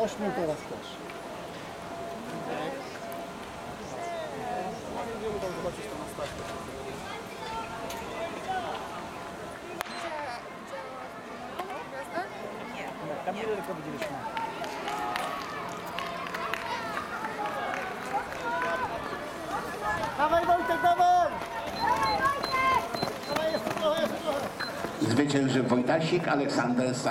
8 teraz też. Zobaczyć to na starcie. Tam nie tylko widzieliśmy. Dawaj Wojtek, dawaj! Dawaj jeszcze trochę, jeszcze trochę. Zwyciężył Wojtasik Aleksander.